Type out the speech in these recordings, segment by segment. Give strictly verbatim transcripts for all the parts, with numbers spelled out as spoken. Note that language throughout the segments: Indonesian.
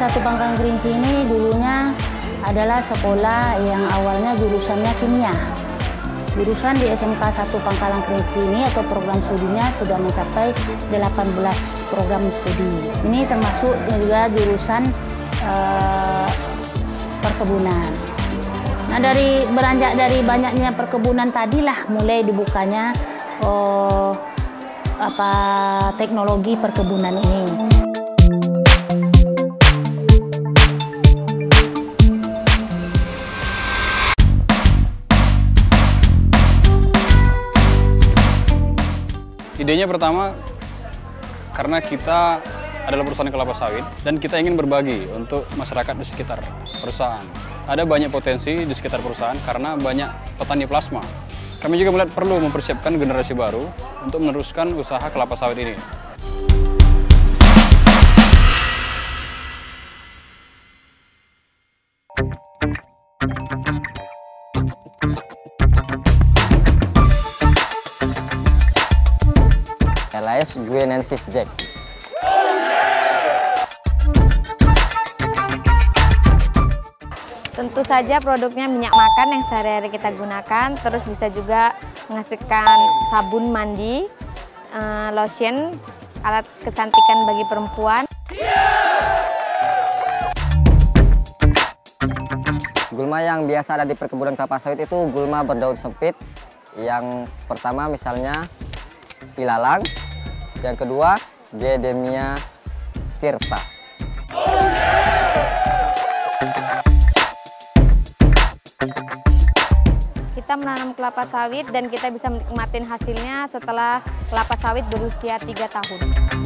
satu Pangkalan Kerinci ini dulunya adalah sekolah yang awalnya jurusannya kimia. Jurusan di S M K satu Pangkalan Kerinci ini atau program studinya sudah mencapai delapan belas program studi. Ini termasuk juga jurusan eh, perkebunan. Nah, dari beranjak dari banyaknya perkebunan tadilah mulai dibukanya oh, apa teknologi perkebunan ini. Idenya pertama karena kita adalah perusahaan kelapa sawit dan kita ingin berbagi untuk masyarakat di sekitar perusahaan. Ada banyak potensi di sekitar perusahaan karena banyak petani plasma. Kami juga melihat perlu mempersiapkan generasi baru untuk meneruskan usaha kelapa sawit ini. Elias Guinensis Jack. Tentu saja produknya minyak makan yang sehari-hari kita gunakan, terus bisa juga menghasilkan sabun mandi, uh, lotion, alat kecantikan bagi perempuan. Gulma yang biasa ada di perkebunan kelapa sawit itu gulma berdaun sempit. Yang pertama misalnya ilalang, yang kedua Gedemia tirta. Kita menanam kelapa sawit dan kita bisa menikmatin hasilnya setelah kelapa sawit berusia tiga tahun.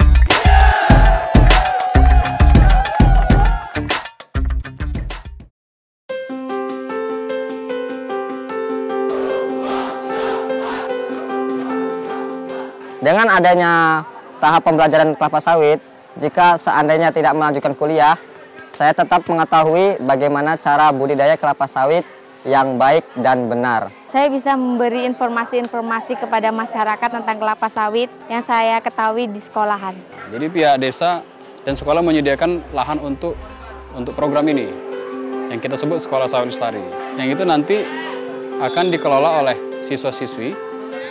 Dengan adanya tahap pembelajaran kelapa sawit, jika seandainya tidak melanjutkan kuliah, saya tetap mengetahui bagaimana cara budidaya kelapa sawit yang baik dan benar. Saya bisa memberi informasi-informasi kepada masyarakat tentang kelapa sawit yang saya ketahui di sekolahan. Jadi pihak desa dan sekolah menyediakan lahan untuk untuk program ini, yang kita sebut Sekolah Sawit Lestari. Yang itu nanti akan dikelola oleh siswa-siswi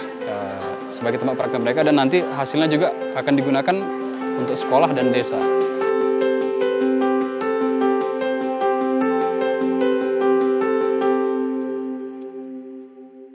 sebagai tempat praktek mereka dan nanti hasilnya juga akan digunakan untuk sekolah dan desa.